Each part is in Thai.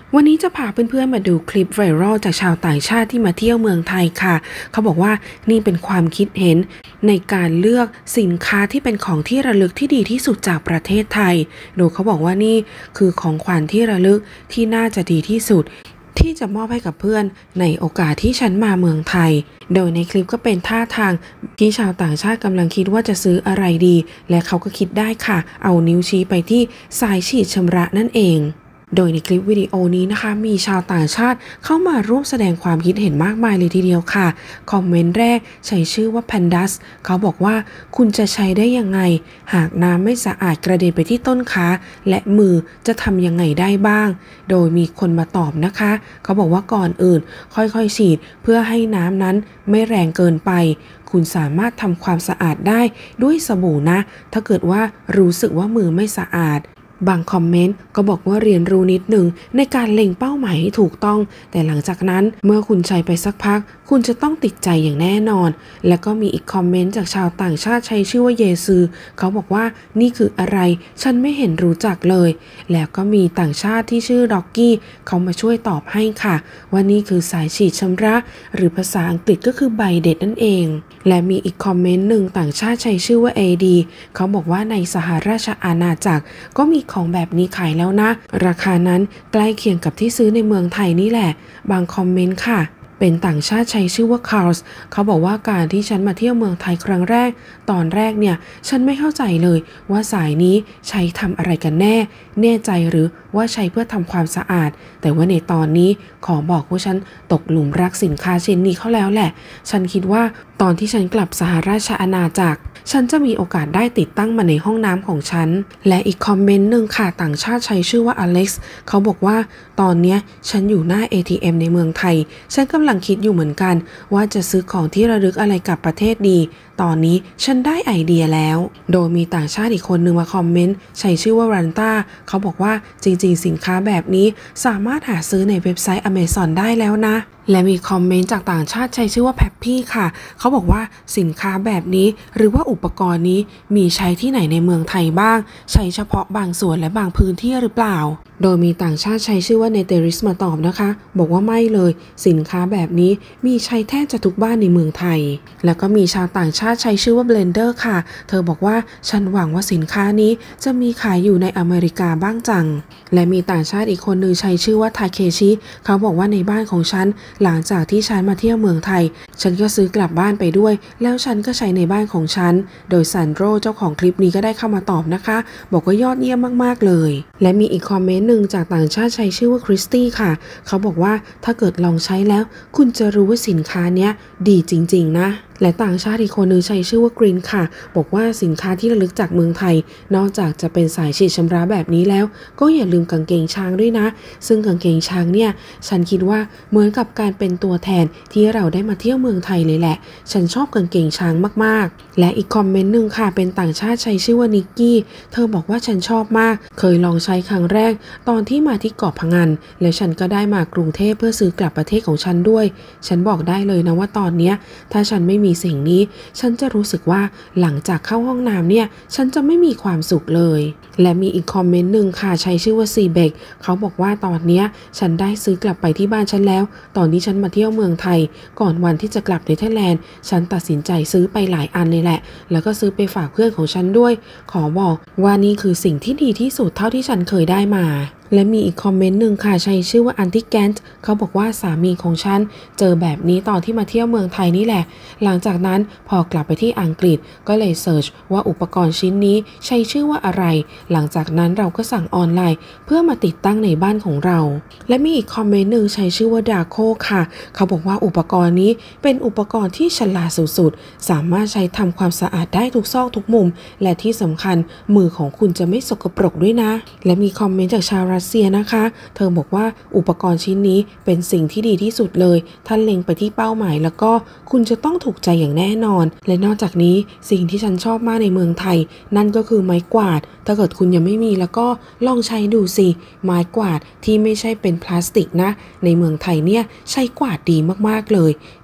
วันนี้จะพาเพื่อนๆมาดูคลิปไวรัลจากชาวต่างชาติที่มาเที่ยวเมืองไทยค่ะเขาบอกว่านี่เป็นความคิดเห็นในการเลือกสินค้าที่เป็นของที่ระลึกที่ดีที่สุดจากประเทศไทยโดยเขาบอกว่านี่คือของขวัญที่ระลึกที่น่าจะดีที่สุดที่จะมอบให้กับเพื่อนในโอกาสที่ฉันมาเมืองไทยโดยในคลิปก็เป็นท่าทางที่ชาวต่างชาติกำลังคิดว่าจะซื้ออะไรดีและเขาก็คิดได้ค่ะเอานิ้วชี้ไปที่สายฉีดชำระนั่นเองโดยในคลิปวิดีโอนี้นะคะมีชาวต่างชาติเข้ามาร่วมแสดงความคิดเห็นมากมายเลยทีเดียวค่ะคอมเมนต์แรกใช้ชื่อว่า Pandas เขาบอกว่าคุณจะใช้ได้ยังไงหากน้ำไม่สะอาดกระเด็นไปที่ต้นขาและมือจะทำยังไงได้บ้างโดยมีคนมาตอบนะคะเขาบอกว่าก่อนอื่นค่อยๆฉีดเพื่อให้น้ำนั้นไม่แรงเกินไปคุณสามารถทำความสะอาดได้ด้วยสบู่นะถ้าเกิดว่ารู้สึกว่ามือไม่สะอาดบางคอมเมนต์ก็บอกว่าเรียนรู้นิดหนึ่งในการเล็งเป้าหมายให้ถูกต้องแต่หลังจากนั้นเมื่อคุณใช้ไปสักพักคุณจะต้องติดใจอย่างแน่นอนและก็มีอีกคอมเมนต์จากชาวต่างชาติใช้ชื่อว่าเยซือเขาบอกว่านี่คืออะไรฉันไม่เห็นรู้จักเลยแล้วก็มีต่างชาติที่ชื่อด็อกกี้เขามาช่วยตอบให้ค่ะว่านี่คือสายฉีดชำระหรือภาษาอังกฤษก็คือไบเด็ดนั่นเองและมีอีกคอมเมนต์หนึ่งต่างชาติใช้ชื่อว่า AD เขาบอกว่าในสหราชอาณาจักรก็มีของแบบนี้ขายแล้วนะราคานั้นใกล้เคียงกับที่ซื้อในเมืองไทยนี่แหละบางคอมเมนต์ค่ะเป็นต่างชาติใช้ชื่อว่าคาร์ลส์เขาบอกว่าการที่ฉันมาเที่ยวเมืองไทยครั้งแรกตอนแรกเนี่ยฉันไม่เข้าใจเลยว่าสายนี้ใช้ทำอะไรกันแน่ใจหรือว่าใช้เพื่อทำความสะอาดแต่ว่าในตอนนี้ขอบอกว่าฉันตกหลุมรักสินค้าชิ้นนี้เขาแล้วแหละฉันคิดว่าตอนที่ฉันกลับสหราชอาณาจักรฉันจะมีโอกาสได้ติดตั้งมาในห้องน้ำของฉันและอีกคอมเมนต์หนึ่งค่ะต่างชาติใช้ชื่อว่าอเล็กซ์เขาบอกว่าตอนเนี้ยฉันอยู่หน้า ATM ในเมืองไทยฉันกำลังคิดอยู่เหมือนกันว่าจะซื้อของที่ระลึกอะไรกับประเทศดีตอนนี้ฉันได้ไอเดียแล้วโดยมีต่างชาติอีกคนนึงมาคอมเมนต์ใช้ชื่อว่ารันต้าเขาบอกว่าจริงๆสินค้าแบบนี้สามารถหาซื้อในเว็บไซต์ Amazon ได้แล้วนะและมีคอมเมนต์จากต่างชาติใช้ชื่อว่าแพปปี้ค่ะเขาบอกว่าสินค้าแบบนี้หรือว่าอุปกรณ์นี้มีใช้ที่ไหนในเมืองไทยบ้างใช้เฉพาะบางส่วนและบางพื้นที่หรือเปล่าโดยมีต่างชาติใช้ชื่อว่าเนเตริสมาตอบนะคะบอกว่าไม่เลยสินค้าแบบนี้มีใช้แทบจะทุกบ้านในเมืองไทยแล้วก็มีชาวต่างชาติใช้ชื่อว่าเบลนเดอร์ค่ะเธอบอกว่าฉันหวังว่าสินค้านี้จะมีขายอยู่ในอเมริกาบ้างจังและมีต่างชาติอีกคนหนึ่งใช้ชื่อว่าทาเคชิเขาบอกว่าในบ้านของฉันหลังจากที่ฉันมาเที่ยวเมืองไทยฉันก็ซื้อกลับบ้านไปด้วยแล้วฉันก็ใช้ในบ้านของฉันโดยซันโดรเจ้าของคลิปนี้ก็ได้เข้ามาตอบนะคะบอกว่ายอดเยี่ยมมากๆเลยและมีอีกคอมเมนต์หนึ่งจากต่างชาติใช้ชื่อว่าคริสตี้ค่ะเขาบอกว่าถ้าเกิดลองใช้แล้วคุณจะรู้ว่าสินค้าเนี้ยดีจริงๆนะและต่างชาติอีกคนนึงใช้ชื่อว่ากรีนค่ะบอกว่าสินค้าที่ระลึกจากเมืองไทยนอกจากจะเป็นสายฉีดชำระแบบนี้แล้วก็อย่าลืมกางเกงช้างด้วยนะซึ่งกางเกงช้างเนี่ยฉันคิดว่าเหมือนกับการเป็นตัวแทนที่เราได้มาเที่ยวเมืองไทยเลยแหละฉันชอบกางเกงช้างมากๆและอีกคอมเมนต์หนึ่งค่ะเป็นต่างชาติใช้ชื่อว่านิกกี้เธอบอกว่าฉันชอบมากเคยลองใช้ครั้งแรกตอนที่มาที่เกาะพะงันแล้วฉันก็ได้มากรุงเทพเพื่อซื้อกลับประเทศของฉันด้วยฉันบอกได้เลยนะว่าตอนเนี้ยถ้าฉันไม่มีสิ่งนี้ฉันจะรู้สึกว่าหลังจากเข้าห้องน้ำเนี่ยฉันจะไม่มีความสุขเลยและมีอีกคอมเมนต์หนึ่งค่ะใช้ชื่อว่าซีเบกเขาบอกว่าตอนเนี้ยฉันได้ซื้อกลับไปที่บ้านฉันแล้วตอนที่ฉันมาเที่ยวเมืองไทยก่อนวันที่จะกลับเนเธอร์แลนด์ฉันตัดสินใจซื้อไปหลายอันเลยแหละแล้วก็ซื้อไปฝากเพื่อนของฉันด้วยขอบอกว่านี่คือสิ่งที่ดีที่สุดเท่าที่ฉันเคยได้มาและมีอีกคอมเมนต์หนึ่งค่ะใช้ชื่อว่าอันติแกนต์เขาบอกว่าสามีของฉันเจอแบบนี้ตอนที่มาเที่ยวเมืองไทยนี่แหละหลังจากนั้นพอกลับไปที่อังกฤษก็เลยเสิร์ชว่าอุปกรณ์ชิ้นนี้ใช้ชื่อว่าอะไรหลังจากนั้นเราก็สั่งออนไลน์เพื่อมาติดตั้งในบ้านของเราและมีอีกคอมเมนต์หนึ่งใช้ชื่อว่าดาโคค่ะเขาบอกว่าอุปกรณ์นี้เป็นอุปกรณ์ที่ฉลาดสุดๆสามารถใช้ทำความสะอาดได้ทุกซอกทุกมุมและที่สำคัญมือของคุณจะไม่สกปรกด้วยนะและมีคอมเมนต์จากชาวรัสเซียนะคะเธอบอกว่าอุปกรณ์ชิ้นนี้เป็นสิ่งที่ดีที่สุดเลยท่านเล็งไปที่เป้าหมายแล้วก็คุณจะต้องถูกใจอย่างแน่นอนและนอกจากนี้สิ่งที่ฉันชอบมากในเมืองไทยนั่นก็คือไม้กวาดถ้าเกิดคุณยังไม่มีแล้วก็ลองใช้ดูสิไม้กวาดที่ไม่ใช่เป็นพลาสติกนะในเมืองไทยเนี่ยใช้กวาดดีมากๆเลย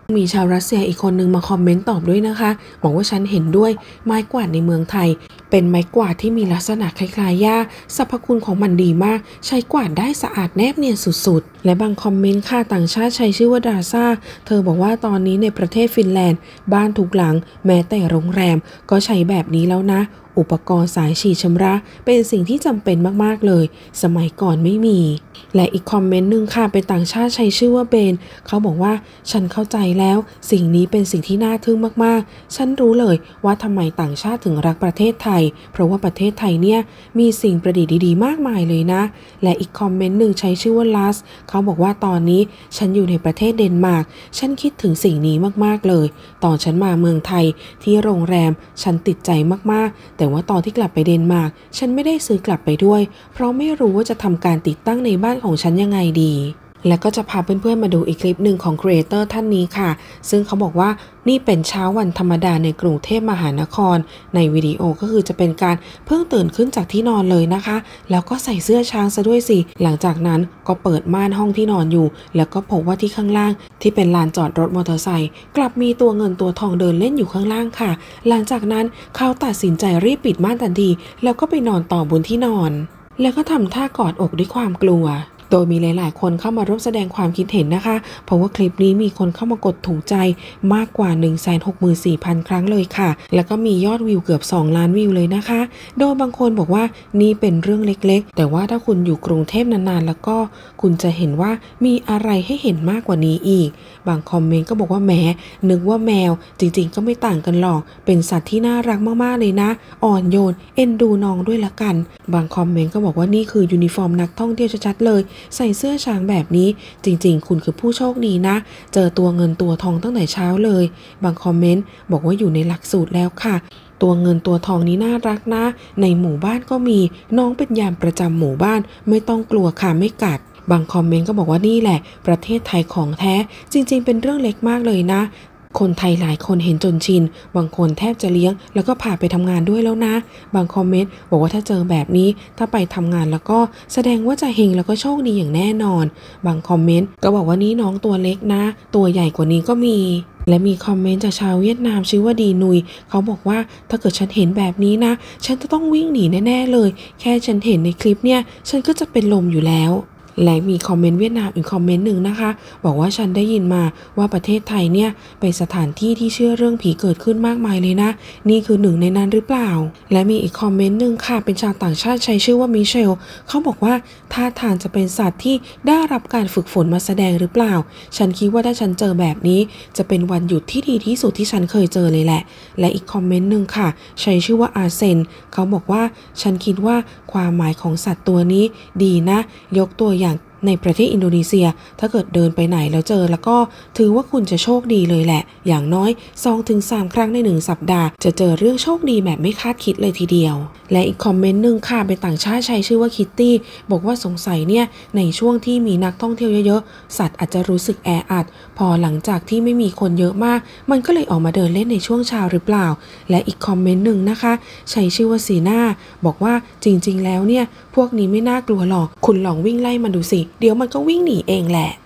มีชาวรัสเซียอีกคนนึงมาคอมเมนต์ตอบด้วยนะคะบอกว่าฉันเห็นด้วยไม้กวาดในเมืองไทยเป็นไม้กวาดที่มีลักษณะคล้ายๆหญ้าสรรพคุณของมันดีมากใช้กวาดได้สะอาดแนบเนียนสุดๆและบางคอมเมนต์ค่ะต่างชาติใช้ชื่อว่าดาซ่าเธอบอกว่าตอนนี้ในประเทศฟินแลนด์บ้านทุกหลังแม้แต่โรงแรมก็ใช้แบบนี้แล้วนะอุปกรณ์สายฉีดชำระเป็นสิ่งที่จำเป็นมากๆเลยสมัยก่อนไม่มีและอีกคอมเมนต์หนึ่งค่ะเป็นต่างชาติใช้ชื่อว่าเบนเขาบอกว่าฉันเข้าใจแล้วสิ่งนี้เป็นสิ่งที่น่าทึ่งมากๆฉันรู้เลยว่าทำไมต่างชาติถึงรักประเทศไทยเพราะว่าประเทศไทยเนี่ยมีสิ่งประดิษฐ์ดีๆมากมายเลยนะและอีกคอมเมนต์หนึ่งใช้ชื่อว่าลัสเขาบอกว่าตอนนี้ฉันอยู่ในประเทศเดนมาร์กฉันคิดถึงสิ่งนี้มากๆเลยตอนฉันมาเมืองไทยที่โรงแรมฉันติดใจมากๆแต่ว่าตอนที่กลับไปเดนมาร์กฉันไม่ได้ซื้อกลับไปด้วยเพราะไม่รู้ว่าจะทำการติดตั้งในบ้านของฉันยังไงดีแล้วก็จะพาเพื่อนๆมาดูอีกคลิปหนึ่งของครีเอเตอร์ท่านนี้ค่ะซึ่งเขาบอกว่านี่เป็นเช้าวันธรรมดาในกรุงเทพมหานครในวิดีโอก็คือจะเป็นการเพิ่งตื่นขึ้นจากที่นอนเลยนะคะแล้วก็ใส่เสื้อช้างซะด้วยสิหลังจากนั้นก็เปิดม่านห้องที่นอนอยู่แล้วก็พบว่าที่ข้างล่างที่เป็นลานจอดรถมอเตอร์ไซค์กลับมีตัวเงินตัวทองเดินเล่นอยู่ข้างล่างค่ะหลังจากนั้นเขาตัดสินใจรีบปิดม่านทันทีแล้วก็ไปนอนต่อบนที่นอนแล้วก็ทำท่ากอดอกด้วยความกลัวโดยมีหลายๆคนเข้ามาร่วมแสดงความคิดเห็นนะคะเพราะว่าคลิปนี้มีคนเข้ามากดถูกใจมากกว่า 164,000 ครั้งเลยค่ะแล้วก็มียอดวิวเกือบ2 ล้านวิวเลยนะคะโดยบางคนบอกว่านี่เป็นเรื่องเล็กๆแต่ว่าถ้าคุณอยู่กรุงเทพนานๆแล้วก็คุณจะเห็นว่ามีอะไรให้เห็นมากกว่านี้อีกบางคอมเมนต์ก็บอกว่าแหมนึกว่าแมวจริงๆก็ไม่ต่างกันหรอกเป็นสัตว์ที่น่ารักมากๆเลยนะอ่อนโยนเอ็นดูน้องด้วยละกันบางคอมเมนต์ก็บอกว่านี่คือยูนิฟอร์มนักท่องเที่ยวชัดๆเลยใส่เสื้อช้างแบบนี้จริงๆคุณคือผู้โชคดีนะเจอตัวเงินตัวทองตั้งแต่เช้าเลยบางคอมเมนต์บอกว่าอยู่ในหลักสูตรแล้วค่ะตัวเงินตัวทองนี้น่ารักนะในหมู่บ้านก็มีน้องเป็นยามประจำหมู่บ้านไม่ต้องกลัวค่ะไม่กัดบางคอมเมนต์ก็บอกว่านี่แหละประเทศไทยของแท้จริงๆเป็นเรื่องเล็กมากเลยนะคนไทยหลายคนเห็นจนชินบางคนแทบจะเลี้ยงแล้วก็พาไปทำงานด้วยแล้วนะบางคอมเมนต์บอกว่าถ้าเจอแบบนี้ถ้าไปทำงานแล้วก็แสดงว่าจะเฮงแล้วก็โชคดีอย่างแน่นอนบางคอมเมนต์ก็บอกว่านี่น้องตัวเล็กนะตัวใหญ่กว่านี้ก็มีและมีคอมเมนต์จากชาวเวียดนามชื่อว่าดีนุยเขาบอกว่าถ้าเกิดฉันเห็นแบบนี้นะฉันจะต้องวิ่งหนีแน่ๆเลยแค่ฉันเห็นในคลิปเนี่ยฉันก็จะเป็นลมอยู่แล้วและมีคอมเมนต์เวียดนามอีกคอมเมนต์หนึ่งนะคะบอกว่าฉันได้ยินมาว่าประเทศไทยเนี่ยเป็นสถานที่ที่เชื่อเรื่องผีเกิดขึ้นมากมายเลยนะนี่คือหนึ่งในนั้นหรือเปล่าและมีอีกคอมเมนต์หนึ่งค่ะเป็นชาวต่างชาติใช้ชื่อว่ามิเชลเขาบอกว่าท่าทางจะเป็นสัตว์ที่ได้รับการฝึกฝนมาแสดงหรือเปล่าฉันคิดว่าถ้าฉันเจอแบบนี้จะเป็นวันหยุดที่ดีที่สุดที่ฉันเคยเจอเลยแหละและอีกคอมเมนต์หนึ่งค่ะใช้ชื่อว่าอาเซนเขาบอกว่าฉันคิดว่าความหมายของสัตว์ตัวนี้ดีนะยกตัวอย่างในประเทศอินโดนีเซียถ้าเกิดเดินไปไหนแล้วเจอแล้วก็ถือว่าคุณจะโชคดีเลยแหละอย่างน้อย 2-3 ครั้งใน1 สัปดาห์จะเจอเรื่องโชคดีแบบไม่คาดคิดเลยทีเดียวและอีกคอมเมนต์หนึ่งค่ะเป็นต่างชาติใช้ชื่อว่าคิตตี้บอกว่าสงสัยเนี่ยในช่วงที่มีนักท่องเที่ยวเยอะๆสัตว์อาจจะรู้สึกแออัดพอหลังจากที่ไม่มีคนเยอะมากมันก็เลยออกมาเดินเล่นในช่วงเช้าหรือเปล่าและอีกคอมเมนต์หนึ่งนะคะใช้ชื่อว่าซีน่าบอกว่าจริงๆแล้วเนี่ยพวกนี้ไม่น่ากลัวหรอกคุณลองวิ่งไล่มันดูสิเดี๋ยวมันก็วิ่งหนีเองแหละ